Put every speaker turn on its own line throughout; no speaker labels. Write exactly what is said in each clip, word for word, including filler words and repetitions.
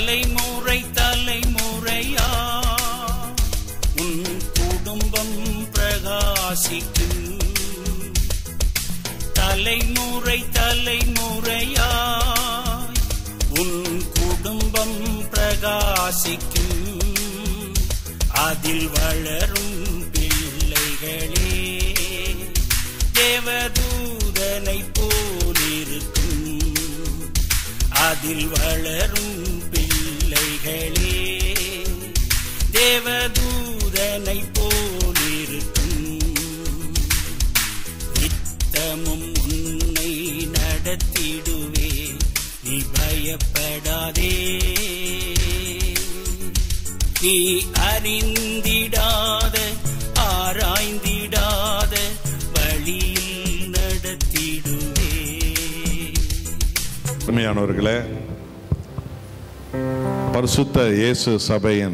தலைமுறை தலைமுறையா உன் குடும்பம் பிரகாசிக்கும். தலைமுறை தலைமுறையாய் உன் குடும்பம் பிரகாசிக்கும். அதில் வளரும் பிள்ளைகளே தேவதூதனை போலிருக்கும். அதில் வளரும் பிள்ளைகளே தேவதூதனை போலிருக்கும். நித்தமும் உன்னை நடத்திடுவே, நீ பயப்படாதே. நீ அறிந்திடாத ஆராய்ந்திடாத வழியில் நடத்திடுவே.
அருமையானவர்களே, பரிசுத்த இயேசு சபையின்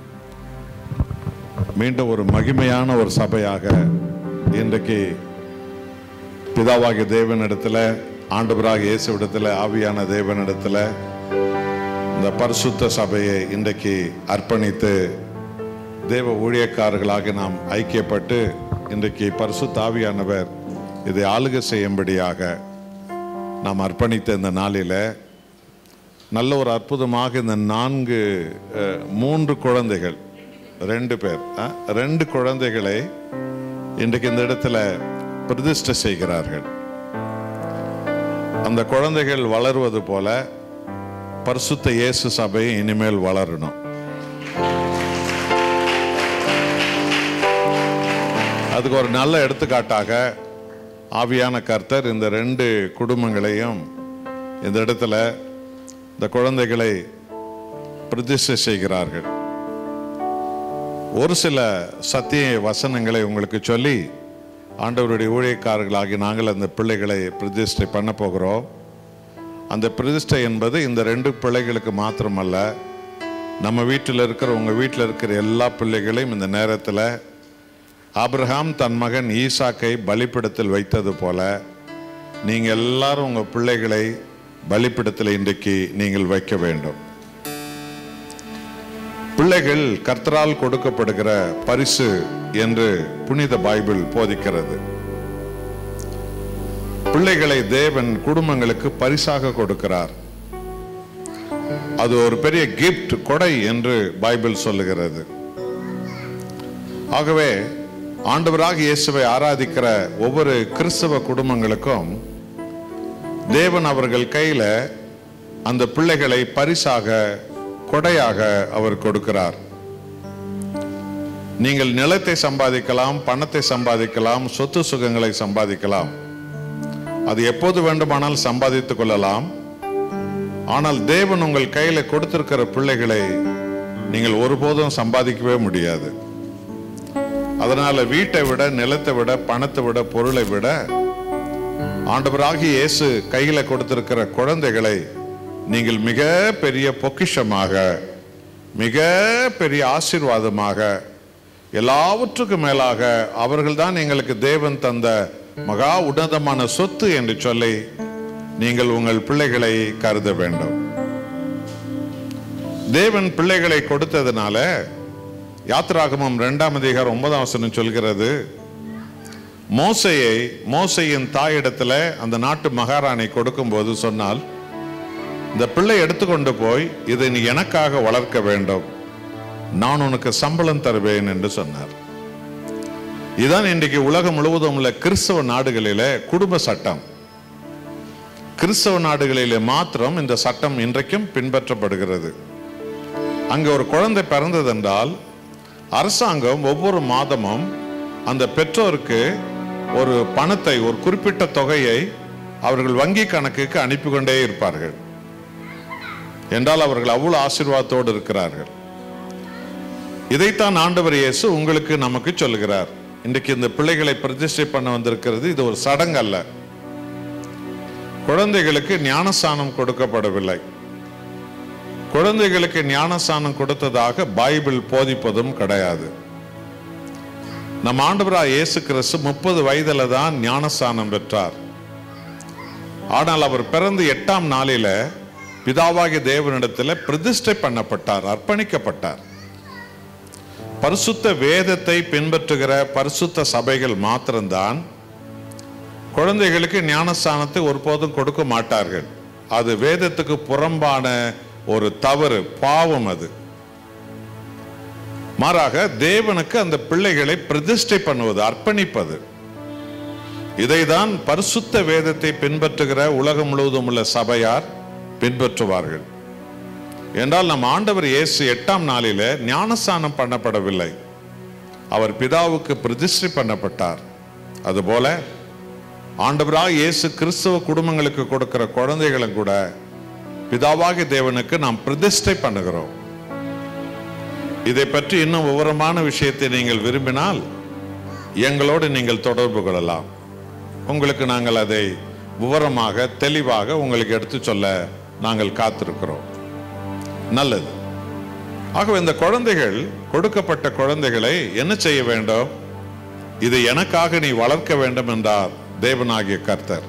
மீண்டும் ஒரு மகிமையான ஒரு சபையாக இன்றைக்கு பிதாவாகிய தேவனிடத்தில், ஆண்டவராகிய இயேசுவிடத்தில், ஆவியான தேவனிடத்தில் இந்த பரிசுத்த சபையை இன்றைக்கு அர்ப்பணித்து தேவ ஊழியக்காரர்களாக நாம் ஐக்கியப்பட்டு இன்றைக்கு பரிசுத்த ஆவியானவர் இதை ஆளுகை செய்யும்படியாக நாம் அர்ப்பணித்த இந்த நாளில் நல்ல ஒரு அற்புதமாக இந்த நான்கு மூன்று குழந்தைகள் ரெண்டு பேர் ரெண்டு குழந்தைகளை இன்றைக்கு இந்த இடத்துல பிரதிஷ்டை செய்கிறார்கள். அந்த குழந்தைகள் வளருவது போல பரிசுத்த இயேசு சபை இனிமேல் வளரணும். அதுக்கு ஒரு நல்ல எடுத்துக்காட்டாக ஆவியான கர்த்தர் இந்த ரெண்டு குடும்பங்களையும் இந்த இடத்துல இந்த குழந்தைகளை பிரதிஷ்டை செய்கிறார்கள். ஒரு சில சத்திய வசனங்களை உங்களுக்கு சொல்லி ஆண்டவருடைய ஊழியக்காரர்களாகி நாங்கள் அந்த பிள்ளைகளை பிரதிஷ்டை பண்ண போகிறோம். அந்த பிரதிஷ்டை என்பது இந்த ரெண்டு பிள்ளைகளுக்கு மாத்திரமல்ல, நம்ம வீட்டில் இருக்கிற உங்கள் வீட்டில் இருக்கிற எல்லா பிள்ளைகளையும் இந்த நேரத்தில் ஆபிரகாம் தன் மகன் ஈசாக்கை பலிபீடத்தில் வைத்தது போல நீங்கள் எல்லாரும் உங்கள் பிள்ளைகளை பலிபீடத்தில் இன்றைக்கு நீங்கள் வைக்க வேண்டும். பிள்ளைகள் கர்த்தரால் கொடுக்கப்படுகிற பரிசு என்று புனித பைபிள் போதிக்கிறது. பிள்ளைகளை தேவன் குடும்பங்களுக்கு பரிசாக கொடுக்கிறார். அது ஒரு பெரிய கிஃப்ட், கொடை என்று பைபிள் சொல்லுகிறது. ஆகவே ஆண்டவராக இயேசுவை ஆராதிக்கிற ஒவ்வொரு கிறிஸ்தவ குடும்பங்களுக்கும் தேவன் அவர்கள் கையில அந்த பிள்ளைகளை பரிசாக, கொடையாக அவர் கொடுக்கிறார். நீங்கள் நிலத்தை சம்பாதிக்கலாம், பணத்தை சம்பாதிக்கலாம், சொத்து சுகங்களை சம்பாதிக்கலாம், அது எப்போது வேண்டுமானால் சம்பாதித்துக் கொள்ளலாம். ஆனால் தேவன் உங்கள் கையில கொடுத்திருக்கிற பிள்ளைகளை நீங்கள் ஒருபோதும் சம்பாதிக்கவே முடியாது. அதனால வீட்டை விட, நிலத்தை விட, பணத்தை விட, பொருளை விட ஆண்டவராகிய இயேசு கையில கொடுத்திருக்கிற குழந்தைகளை நீங்கள் மிக பெரிய பொக்கிஷமாக, மிக பெரிய ஆசீர்வாதமாக, எல்லாவற்றுக்கும் மேலாக அவர்கள்தான் எங்களுக்கு தேவன் தந்த மகா உன்னதமான சொத்து என்று சொல்லி நீங்கள் உங்கள் பிள்ளைகளை கருத வேண்டும். தேவன் பிள்ளைகளை கொடுத்ததுனால யாத்திராகமம் இரண்டாம் அதிகாரம் ஒன்பதாம் வசனம் சொல்கிறது, மோசையை மோசையின் தாயிடத்துல அந்த நாட்டு மகாராணி கொடுக்கும் போது சொன்னால், இந்த பிள்ளை எடுத்துக்கொண்டு போய் இதை நீ எனக்காக வளர்க்க வேண்டும், நான் உனக்கு சம்பளம் தருவேன் என்று சொன்னார். இதுதான் இன்றைக்கு உலகம் முழுவதும் உள்ள கிறிஸ்தவ நாடுகளிலே குடும்ப சட்டம். கிறிஸ்தவ நாடுகளிலே மாத்திரம் இந்த சட்டம் இன்றைக்கும் பின்பற்றப்படுகிறது. அங்கே ஒரு குழந்தை பிறந்ததென்றால் அரசாங்கம் ஒவ்வொரு மாதமும் அந்த பெற்றோருக்கு ஒரு பணத்தை, ஒரு குறிப்பிட்ட தொகையை அவர்கள் வங்கி கணக்குக்கு அனுப்பி கொண்டே இருப்பார்கள். என்றால் அவர்கள் அவ்வளவு ஆசீர்வாதத்தோடு இருக்கிறார்கள். இதைத்தான் ஆண்டவர் இயேசு உங்களுக்கு நமக்கு சொல்லுகிறார். இன்றைக்கு இந்த பிள்ளைகளை பிரதிஷ்டை பண்ண வந்திருக்கிறது இது ஒரு சடங்கு அல்ல. குழந்தைகளுக்கு ஞானஸ்நானம் கொடுக்கப்படவில்லை. குழந்தைகளுக்கு ஞானஸ்நானம் கொடுத்ததாக பைபிள் போதிப்பதும் கிடையாது. நம் ஆண்டவராகிய இயேசு கிறிஸ்து முப்பது வயதுல தான் ஞானஸ்நானம் பெற்றார். ஆனால் அவர் பிறந்து எட்டாம் நாளில பிதாவாகிய தேவனிடத்தில் பிரதிஷ்டை பண்ணப்பட்டார், அர்ப்பணிக்கப்பட்டார். பரிசுத்த வேதத்தை பின்பற்றுகிற பரிசுத்த சபைகள் மாத்திரம்தான் குழந்தைகளுக்கு ஞானஸ்தானத்தை ஒருபோதும் கொடுக்க மாட்டார்கள். அது வேதத்துக்கு புறம்பான ஒரு தவறு, பாவம். அது மாறாக தேவனுக்கு அந்த பிள்ளைகளை பிரதிஷ்டை பண்ணுவது, அர்ப்பணிப்பது. இதைதான் பரிசுத்த வேதத்தை பின்பற்றுகிற உலகம் முழுவதும் உள்ள சபையார் பின்பற்றுவார்கள். என்றால் நம் ஆண்டவர் இயேசு எட்டாம் நாளில ஞானஸ்தானம் பண்ணப்படவில்லை, அவர் பிதாவுக்கு பிரதிஷ்டை பண்ணப்பட்டார். அதுபோல ஆண்டவராக இயேசு கிறிஸ்தவ குடும்பங்களுக்கு கொடுக்கிற குழந்தைகளும் கூட பிதாவாகிய தேவனுக்கு நாம் பிரதிஷ்டை பண்ணுகிறோம். இதை பற்றி இன்னும் விவரமான விஷயத்தை நீங்கள் விரும்பினால் எங்களோடு நீங்கள் தொடர்பு கொள்ளலாம். உங்களுக்கு நாங்கள் அதை விவரமாக தெளிவாக உங்களுக்கு எடுத்து சொல்ல நாங்கள் காத்திருக்கிறோம். நல்லது. ஆகவே இந்த குழந்தைகள், கொடுக்கப்பட்ட குழந்தைகளை என்ன செய்ய வேண்டும்? இது எனக்காக நீ வளர்க்க வேண்டும் என்றார் தேவனாகிய கர்த்தர்.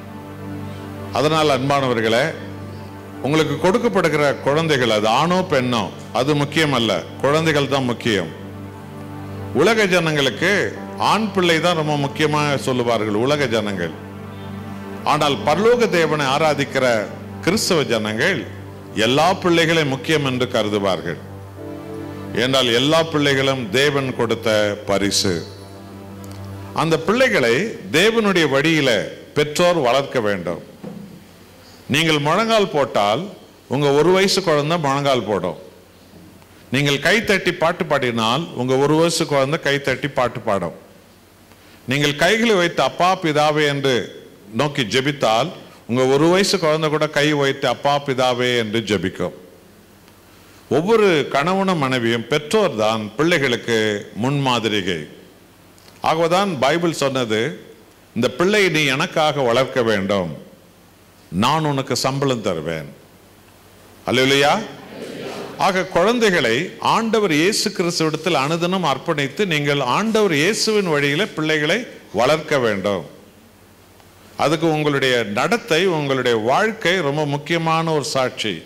அதனால் அன்பானவர்களே, உங்களுக்கு கொடுக்கப்படுகிற குழந்தைகள், அது ஆணோ பெண்ணோ, அது முக்கியம் அல்ல, குழந்தைகள் தான் முக்கியம். உலக ஜனங்களுக்கு ஆண் பிள்ளை தான் ரொம்ப முக்கியமாக சொல்லுவார்கள் உலக ஜனங்கள். ஆனால் பரலோக தேவனை ஆராதிக்கிற கிறிஸ்தவ ஜனங்கள் எல்லா பிள்ளைகளையும் முக்கியம் என்று கருதுவார்கள். என்றால் எல்லா பிள்ளைகளும் தேவன் கொடுத்த பரிசு. அந்த பிள்ளைகளை தேவனுடைய வழியில பெற்றோர் வளர்க்க வேண்டும். நீங்கள் முழங்கால் போட்டால் உங்க ஒரு வயசு குழந்தை முழங்கால் போடும். நீங்கள் கை தட்டி பாட்டு பாடினால் உங்க ஒரு வயசு குழந்தை கை தட்டி பாட்டு பாடும். நீங்கள் கைகளை வைத்து அப்பா பிதாவே என்று நோக்கி ஜெபித்தால் உங்க ஒரு வயசு குழந்தை கூட கை வைத்து அப்பா பிதாவே என்று ஜெபிக்கும். ஒவ்வொரு கணவனும் மனைவியும் பெற்றோர் தான் பிள்ளைகளுக்கு முன்மாதிரிகை. ஆகவேதான் பைபிள் சொன்னது, இந்த பிள்ளை நீ எனக்காக வளர்க்க வேண்டும், நான் உனக்கு சம்பளம் தருவேன். அல்லேலூயா. ஆக குழந்தைகளை ஆண்டவர் இயேசு கிறிஸ்துவிடத்தில் அனுதினம் அர்ப்பணித்து நீங்கள் ஆண்டவர் இயேசுவின் வழியில பிள்ளைகளை வளர்க்க வேண்டும். அதுக்கு உங்களுடைய நடத்தை, உங்களுடைய வாழ்க்கை ரொம்ப முக்கியமான ஒரு சாட்சி.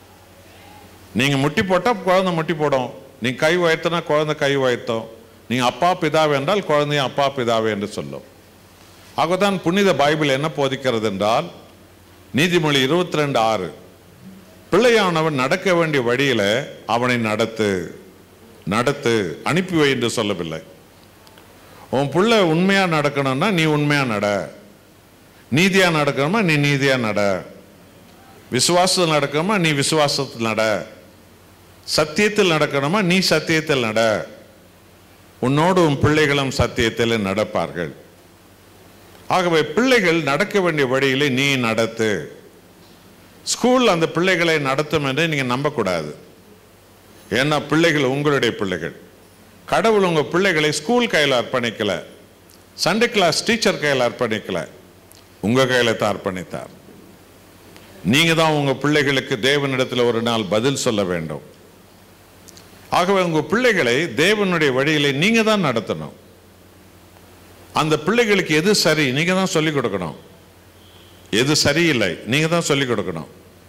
நீங்க முட்டி போட்டா குழந்தை முட்டி போடும், நீங்க கை உயர்த்தினா குழந்தை கை உயர்த்தும், நீங்க அப்பா பிதாவே என்றால் குழந்தையும் அப்பா பிதாவே என்று சொல்லும். ஆகதான் புனித பைபிள் என்ன போதிக்கிறது என்றால், நீதிமொழி இருபத்தி ரெண்டு ஆறு, பிள்ளையானவன் நடக்க வேண்டிய வழியில அவனை நடத்து நடத்து அனுப்பி வை என்று சொல்லவில்லை. உன் பிள்ளை உண்மையா நடக்கணும்னா நீ உண்மையா நட, நீதியா நடக்கணுமா நீ நீதியா நட, விசுவாசத்தில் நடக்கணுமா நீ விசுவாசத்தில் நட, சத்தியத்தில் நடக்கணுமா நீ சத்தியத்தில் நட. உன்னோடு உன் பிள்ளைகளும் சத்தியத்தில் நடப்பார்கள். ஆகவே பிள்ளைகள் நடக்க வேண்டிய வழியிலே நீ நடத்து. ஸ்கூல் அந்த பிள்ளைகளை நடத்தும் என்று நீங்க நம்பக்கூடாது. ஏன்னா பிள்ளைகள் உங்களுடைய பிள்ளைகள். கடவுள் உங்க பிள்ளைகளை ஸ்கூல் கையில் அர்ப்பணிக்கல, சண்டே கிளாஸ் டீச்சர் கையில் அர்ப்பணிக்கல, உங்க கையில தான் அர்ப்பணித்தார். நீங்க தான் உங்க பிள்ளைகளுக்கு தேவனிடத்தில் ஒரு நாள் பதில் சொல்ல வேண்டும். ஆகவே உங்க பிள்ளைகளை தேவனுடைய வழியிலே நீங்க தான் நடத்தணும். அந்த பிள்ளைகளுக்கு எது சரி நீங்க தான் சொல்லிக் கொடுக்கணும், எது சரியில்லை நீங்க தான் சொல்லிக் கொடுக்கணும்.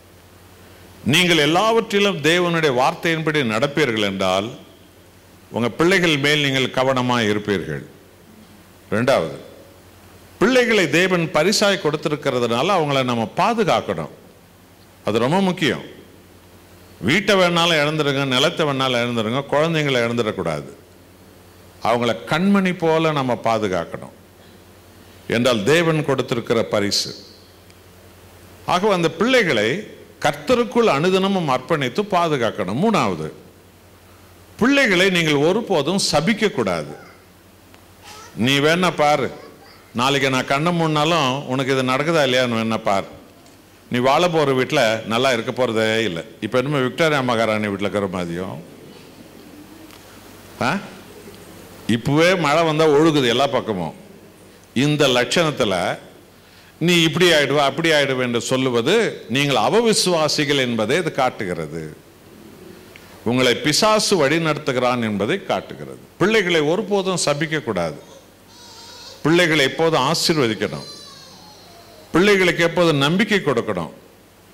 நீங்கள் எல்லாவற்றிலும் தேவனுடைய வார்த்தையின்படி நடப்பீர்கள் என்றால் உங்க பிள்ளைகள் மேல் நீங்கள் கவனமாக இருப்பீர்கள். இரண்டாவது, பிள்ளைகளை தேவன் பரிசாய் கொடுத்திருக்கிறதுனால அவங்கள நம்ம பாதுகாக்கணும். அது ரொம்ப முக்கியம். வீட்டை வேணாலும் இழந்துருங்க, நிலத்தை வேணாலும் இழந்துருங்க, குழந்தைங்களை இழந்துடக்கூடாது. அவங்கள கண்மணி போல நம்ம பாதுகாக்கணும். என்றால் தேவன் கொடுத்திருக்கிற பரிசு. ஆகவே அந்த பிள்ளைகளை கர்த்தருக்குள் அனுதினமும் அர்ப்பணித்து பாதுகாக்கணும். மூணாவது, பிள்ளைகளை நீங்கள் ஒருபோதும் சபிக்க கூடாது. நீ வேணா பாரு, நாளைக்கு நான் கண்ணை மூடினாலும் உனக்கு இது நடக்குதா இல்லையான்னு வேணா பார். நீ வாழ போற வீட்டில் நல்லா இருக்க போறதே இல்லை. இப்போ என்னமோ விக்டோரியா மகாராணி வீட்டில் இருக்கிற மாதிரியும் இப்பவே மழை வந்தால் ஒழுகுது எல்லா பக்கமும். இந்த லட்சணத்தில் நீ இப்படி ஆயிடுவ அப்படி ஆயிடுவ என்று சொல்லுவது நீங்கள் அவவிசுவாசிகள் என்பதை இது காட்டுகிறது. உங்களை பிசாசு வழி நடத்துகிறான் என்பதை காட்டுகிறது. பிள்ளைகளை ஒருபோதும் சபிக்க கூடாது. பிள்ளைகளை எப்போதும் ஆசீர்வதிக்கணும். பிள்ளைகளுக்கு எப்போதும் நம்பிக்கை கொடுக்கணும்.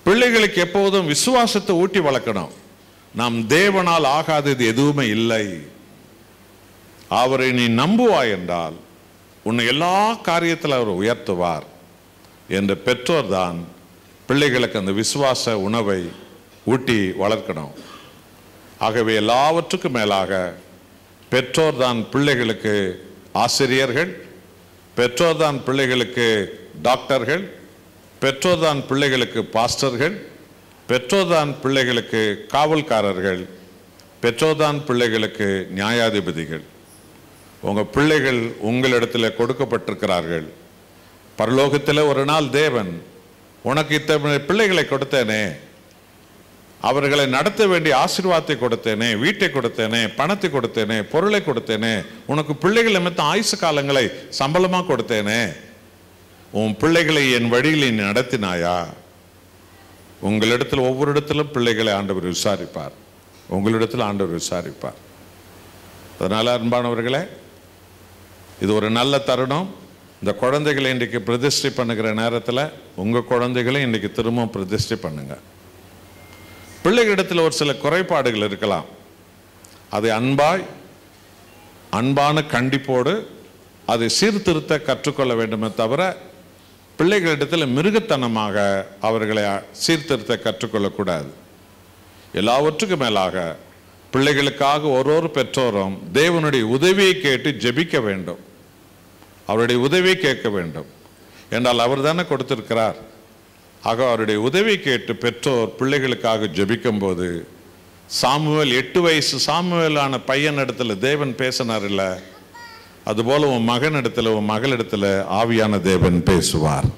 பிள்ளைகளுக்கு எப்போதும் விசுவாசத்தை ஊட்டி வளர்க்கணும். நாம் தேவனால் ஆகாதது எதுவுமே இல்லை, அவரை நீ நம்புவாய் என்றால் உன்னை எல்லா காரியத்தில் அவர் உயர்த்துவார் என்ற பெற்றோர் தான் பிள்ளைகளுக்கு அந்த விசுவாச உணவை ஊட்டி வளர்க்கணும். ஆகவே எல்லாவற்றுக்கும் மேலாக பெற்றோர் தான் பிள்ளைகளுக்கு ஆசிரியர்கள், பெற்றோர் தான் பிள்ளைகளுக்கு டாக்டர்கள், பெற்றோர் தான் பிள்ளைகளுக்கு பாஸ்டர்கள், பெற்றோர் தான் பிள்ளைகளுக்கு காவல்காரர்கள், பெற்றோர் தான் பிள்ளைகளுக்கு நியாயாதிபதிகள். உங்கள் பிள்ளைகள் உங்களிடத்தில் கொடுக்கப்பட்டிருக்கிறார்கள். பரலோகத்தில் ஒரு நாள் தேவன் உனக்கு இத்தனை பிள்ளைகளை கொடுத்தேனே, அவர்களை நடத்த வேண்டிய ஆசீர்வாதத்தை கொடுத்தேனே, வீட்டை கொடுத்தேனே, பணத்தை கொடுத்தேனே, பொருளை கொடுத்தேனே, உனக்கு பிள்ளைகள் நிமித்தம் ஆயுசு காலங்களை சம்பளமா கொடுத்தேனே, உன் பிள்ளைகளை என் வழியில் நீ நடத்தினாயா? உங்களிடத்தில் ஒவ்வொரு இடத்திலும் பிள்ளைகளை ஆண்டவர் விசாரிப்பார், உங்களிடத்தில் ஆண்டவர் விசாரிப்பார். அதனால அன்பானவர்களே, இது ஒரு நல்ல தருணம். இந்த குழந்தைகளை இன்றைக்கு பிரதிஷ்டை பண்ணுகிற நேரத்தில் உங்கள் குழந்தைகளை இன்றைக்கு திரும்ப பிரதிஷ்டை பண்ணுங்க. பிள்ளைகளிடத்தில் ஒரு சில குறைபாடுகள் இருக்கலாம், அதை அன்பாய் அன்பான கண்டிப்போடு அதை சீர்திருத்த கற்றுக்கொள்ள வேண்டுமே தவிர பிள்ளைகளிடத்தில் மிருகத்தனமாக அவர்களை சீர்திருத்த கற்றுக்கொள்ளக்கூடாது. எல்லாவற்றுக்கும் மேலாக பிள்ளைகளுக்காக ஒரு ஒரு பெற்றோரும் தேவனுடைய உதவியை கேட்டு ஜெபிக்க வேண்டும், அவருடைய உதவியை கேட்க வேண்டும். என்றால் அவர் தானே கொடுத்திருக்கிறார். ஆக அவருடைய உதவி கேட்டு பெற்றோர் பிள்ளைகளுக்காக ஜெபிக்கும் போது, சாமுவேல் எட்டு வயசு சாமுவேலான பையன் இடத்துல தேவன் பேசினார் இல்ல, அதுபோல உன் மகன் இடத்துல உன் மகளிடத்துல ஆவியான தேவன் பேசுவார்.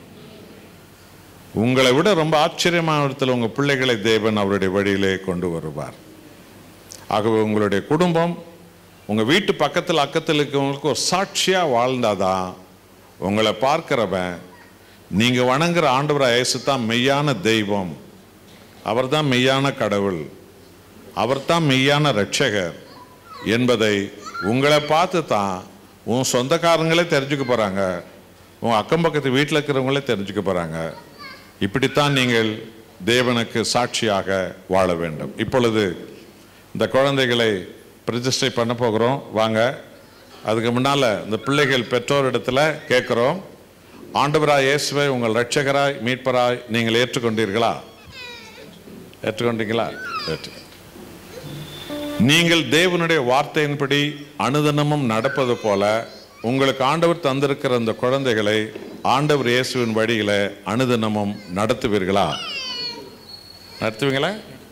உங்களை விட ரொம்ப ஆச்சரியமான இடத்துல உங்க பிள்ளைகளை தேவன் அவருடைய வழியிலே கொண்டு வருவார். ஆகவே உங்களுடைய குடும்பம் உங்க வீட்டு பக்கத்தில் அக்கத்தில் இருக்கிறவங்களுக்கு ஒரு சாட்சியா வாழ்ந்தாதான் உங்களை பார்க்கிறவன் நீங்க வணங்குற ஆண்டவராகிய இயேசு தான் மெய்யான தெய்வம், அவர் தான் மெய்யான கடவுள், அவர் தான் மெய்யான இரட்சகர் என்பதை உங்களை பார்த்து தான் உன் சொந்தக்காரங்களே தெரிஞ்சுக்க போறாங்க, உன் அக்கம் பக்கத்து வீட்டில் இருக்கிறவங்களே தெரிஞ்சுக்க போறாங்க. இப்படித்தான் நீங்கள் தேவனுக்கு சாட்சியாக வாழ வேண்டும். இப்பொழுது இந்த குழந்தைகளை பிரதிஷ்டை பண்ண போகிறோம். வாங்க. அதுக்கு முன்னால இந்த பிள்ளைகள் பெற்றோரிடத்துல கேட்கிறோம், ஆண்டவராய் இயேசுவை உங்கள் இரட்சகராய் மீட்பராய் நீங்கள் ஏற்றுக்கொண்டீர்களா? ஏற்றுக்கொண்டீங்களா? ஏற்று நீங்கள் தேவனுடைய வார்த்தையின்படி அனுதினமும் நடப்பது போல உங்களுக்கு ஆண்டவர் தந்திருக்கிற அந்த குழந்தைகளை ஆண்டவர் இயேசுவின் வழியில அனுதினமும் நடத்துவீர்களா? நடத்துவீங்களா?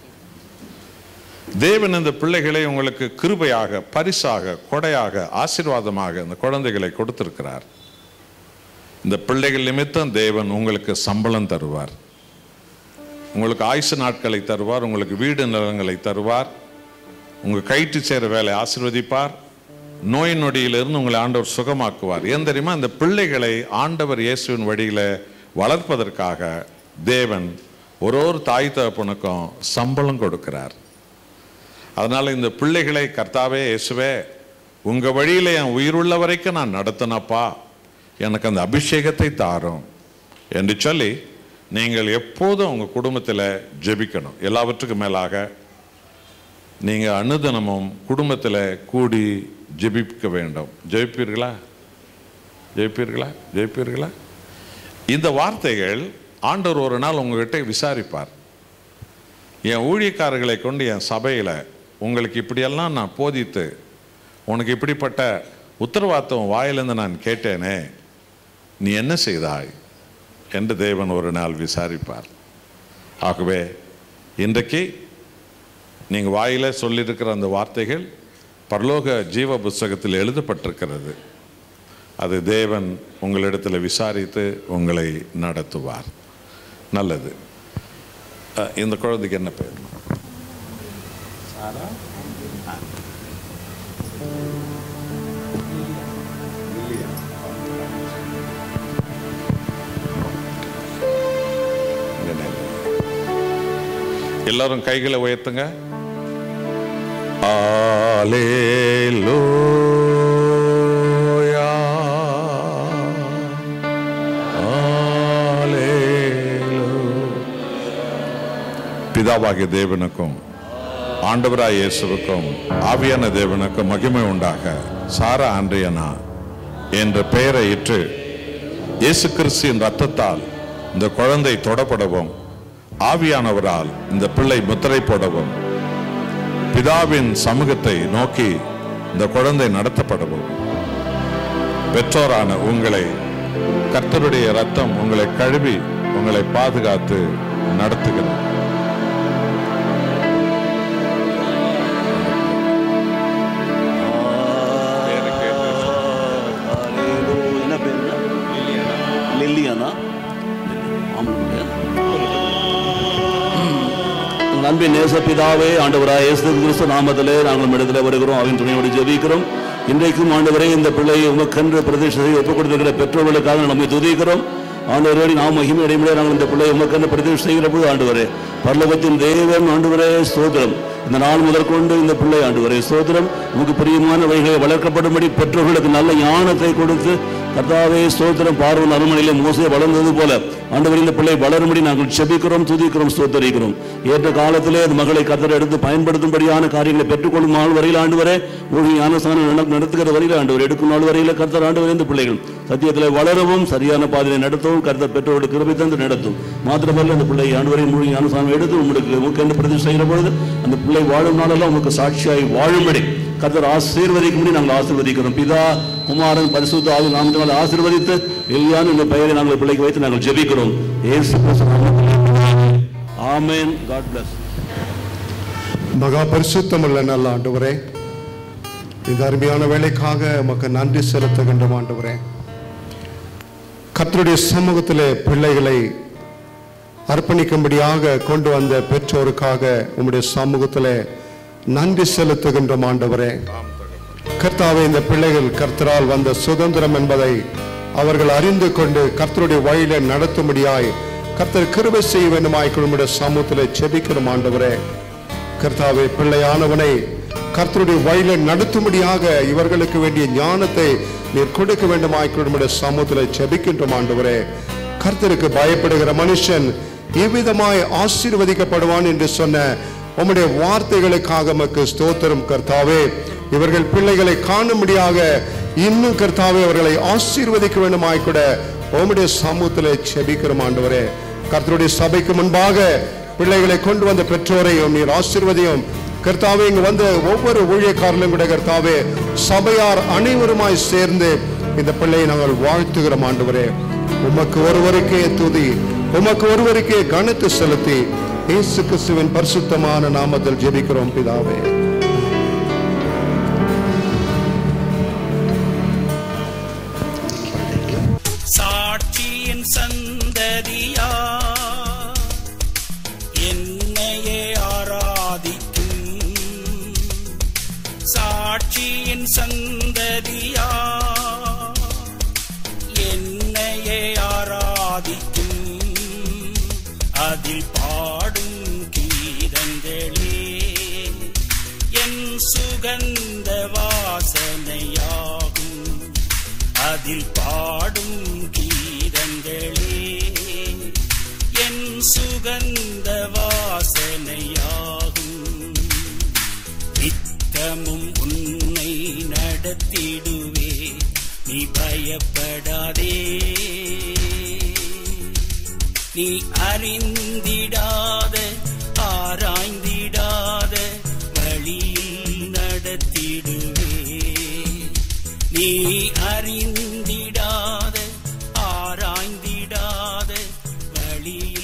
தேவன் இந்த பிள்ளைகளை உங்களுக்கு கிருபையாக, பரிசாக, கொடையாக, ஆசீர்வாதமாக இந்த குழந்தைகளை கொடுத்திருக்கிறார். இந்த பிள்ளைகள் நிமித்தம் தேவன் உங்களுக்கு சம்பளம் தருவார், உங்களுக்கு ஆயுசு நாட்களை தருவார், உங்களுக்கு வீடு நிலங்களை தருவார், உங்க கைட்டு சேர வேலை ஆசீர்வதிப்பார், நோய் நொடியிலிருந்து உங்களை ஆண்டவர் சுகமாக்குவார். ஏன் தெரியுமா? இந்த பிள்ளைகளை ஆண்டவர் இயேசுவின் வழியில வளர்ப்பதற்காக தேவன் ஒரு ஒரு தாய் தகப்பனுக்கும் சம்பளம் கொடுக்கிறார். அதனால இந்த பிள்ளைகளை கர்த்தாவே இயேசுவே உங்க வழியில என் உயிருள்ள வரைக்கும் நான் நடத்தினப்பா, எனக்கு அந்த அபிஷேகத்தை தாரும் என்று சொல்லி நீங்கள் எப்போதும் உங்க குடும்பத்தில் ஜெபிக்கணும். எல்லாவற்றுக்கும் மேலாக நீங்க அனுதினமும் குடும்பத்தில் கூடி ஜெபிக்க வேண்டும். ஜெபிப்பீர்களா? ஜெபிப்பீர்களா? ஜெபிப்பீர்களா? இந்த வார்த்தைகள் ஆண்டவர் ஒரு நாள் உங்ககிட்ட விசாரிப்பார். என் ஊழியக்காரர்களை கொண்டு என் சபையில் உங்களுக்கு இப்படியெல்லாம் நான் போதித்து உனக்கு இப்படிப்பட்ட உத்தரவாதம் வாயிலிருந்து நான் கேட்டேனே, நீ என்ன செய்தாய் என்று தேவன் ஒரு நாள் விசாரிப்பார். ஆகவே இன்றைக்கு நீங்கள் வாயில சொல்லியிருக்கிற அந்த வார்த்தைகள் பரலோக ஜீவ புஸ்தகத்தில் எழுதப்பட்டிருக்கிறது. அது தேவன் உங்களிடத்தில் விசாரித்து உங்களை நடத்துவார். நல்லது. இந்த குழந்தைக்கு என்ன பேர்? எல்லாரும் கைகளை உயர்த்துங்க. அல்லேலூயா, அல்லேலூயா, பிதாவாகிய தேவனுக்கும் ஆண்டவராய் இயேசுவுக்கும் ஆவியான தேவனுக்கும் மகிமை உண்டாக. சாரா ஆண்ட்ரியானா என்ற பெயரை இட்டு இயேசு கிறிஸ்துவின் ரத்தத்தால் இந்த குழந்தை தொடப்படவும், ஆவியானவரால் இந்த பிள்ளை முத்திரை போடவும், பிதாவின் சமூகத்தை நோக்கி இந்த குழந்தை நடத்தப்படவும், பெற்றோரான உங்களை கர்த்தருடைய ரத்தம் உங்களை கழுவி உங்களை பாதுகாத்து நடத்துகிறது.
அன்பின் நேச பிதாவே, ஆண்டவராய் இயேசு கிறிஸ்து நாமத்திலே நாங்கள் இடத்துல வருகிறோம். அவன் துணையோடு ஜெபிக்கிறோம். இன்றைக்கும் ஆண்டவரே இந்த பிள்ளையை உமக்கென்று பிரதிஷ்டை ஒப்புக் கொடுத்திருக்கிற பெற்றோர்களுக்காக நம்மை துதிக்கிறோம். ஆண்டவரே நாம் மகிமை அடைமுறை நாங்கள் இந்த பிள்ளையை உமக்கென்று பிரதிஷ்டை செய்கிற போது ஆண்டவரே பரலோகத்தின் தேவன் ஆண்டவரே ஸ்தோத்திரம். இந்த நாள் முதற்கொண்டு இந்த பிள்ளை ஆண்டவரே ஸ்தோத்திரம் உமக்கு பிரியமான வழிகளை வளர்க்கப்படும்படி பெற்றோர்களுக்கு நல்ல ஞானத்தை கொடுத்து கர்த்தாவே ஸ்தோத்திரம். பார்வன் அரண்மனையிலே மோசே வளர்ந்தது போல ஆண்டவரே இந்த பிள்ளை வளரும்படி நாங்கள் செபிக்கிறோம், துதிக்கிறோம், ஸ்தோத்தரிக்கிறோம். ஏற்ற காலத்திலே அந்த மகளை கர்த்தர் எடுத்து பயன்படுத்தும்படியான காரியங்களை பெற்றுக்கொள்ளும் நாள் வரையில் ஆண்டவரே ஊழிய ஞானஸ்தானம் நடத்துகிற வரையில் ஆண்டவர் எடுக்கும் நாள் வரையில் கர்த்தர் ஆண்டவரே இந்த பிள்ளைகள் சத்தியத்தில் வளரவும் சரியான பாதையை நடத்தவும் கர்த்தர் பெற்றோரோடு கிருபை தந்து நடத்தும். மாத்திரமல்ல அந்த பிள்ளை ஆண்டவரை ஊழிய ஞானஸ்தானம் எடுத்து உங்களுக்கு முக்கென்று பிரதிஷ்டை செய்கிற பொழுது அந்த பிள்ளை வாழும் நாளெல்லாம் உங்களுக்கு சாட்சியாய் வாழும்படி கர்த்தர் ஆசீர்வதிக்கும்படி நாங்கள் ஆசீர்வதிக்கிறோம். பிதா குமாரன் பரிசுத்த ஆவி நாமத்தினால் ஆசீர்வதித்து எலியான் என்ற பெயரை நாங்கள் பிள்ளைக்கு வைத்து நாங்கள் ஜெபிக்கிறோம். இயேசு கிறிஸ்து நாமத்திலே ஆமென். God plus.
மகா பரிசுத்தமுள்ள நல்ல ஆண்டவரே, இந்த அருமையான வேலைக்காக உமக்கு நன்றி செலுத்துகின்றோம் ஆண்டவரே. கர்த்தருடைய சமூகத்திலே பிள்ளைகளை அர்ப்பணிக்கும்படியாக கொண்டு வந்த பெற்றோருக்காக உம்முடைய சமூகத்திலே நன்றி செலுத்துகின்றோம் ஆண்டவரே. கர்த்தாவே, இந்த பிள்ளைகள் கர்த்தரால் வந்த சுதந்திரம் என்பதை அவர்கள் அறிந்து கொண்டு கர்த்தருடைய வழியில நடத்தும்படியாய் கர்த்தர் கிருபை செய்ய வேண்டுமாய் உம்முடைய சமூகத்திலே செபிக்கிறோம் ஆண்டவரே. கர்த்தாவே, பிள்ளையானவனை கர்த்தருடைய வழியில நடத்தும்படியாக இவர்களுக்கு வேண்டிய ஞானத்தை நீர் கொடுக்க வேண்டுமாய் உம்முடைய சமூகத்திலே செபிக்கின்றோம் ஆண்டவரே. கர்த்தருக்கு பயப்படுகிற மனுஷன் இவ்விதமாய் ஆசீர்வதிக்கப்படுவான் என்று சொன்ன உம்முடைய வார்த்தைகளுக்காக உமக்கு ஸ்தோத்திரம் கர்த்தாவே. இவர்கள் பிள்ளைகளை காணும்படியாக இன்னும் கர்த்தாவே அவர்களை ஆசீர்வதிக்க வேண்டுமாய் கூட உம்முடைய சமூகத்திலே செபிக்கிறோம் ஆண்டவரே. கர்த்தருடைய சபைக்கு முன்பாக பிள்ளைகளை கொண்டு வந்த பெற்றோரையும் நீர் ஆசீர்வதியும் கர்த்தாவே. இங்கு வந்த ஒவ்வொரு ஊழியக்காரர்களும் கூட கர்த்தாவே சபையார் அனைவருமாய் சேர்ந்து இந்த பிள்ளையை நாங்கள் வாழ்த்துகிறோம் ஆண்டவரே. உமக்கு ஒருவருக்கே துதி, உமக்கு ஒருவருக்கே கனத்தை செலுத்தி இயேசு கிறிஸ்துவின் பரிசுத்தமான நாமத்தில் ஜெபிக்கிறோம் பிதாவே.
சாட்சியின் சந்ததியா என்னையே ஆராதிக்கும், சாட்சியின் சந்ததியா என்னையே ஆராதிக்கும், அதில் பாடும் கீதங்களே என் சுகந்த வாசனையாகும், அதில் பாடும் கீதங்களே என் சுகந்த வாசனையாகும். நித்தமும் உன்னை நடத்திடுவே, நீ பயப்படாதே, நீ அறிந்திடாத ஆராய்ந்திடாத வழியில் நடத்திடுவே, நீ அறிந்திடாத ஆராய்ந்திடாத வழியில்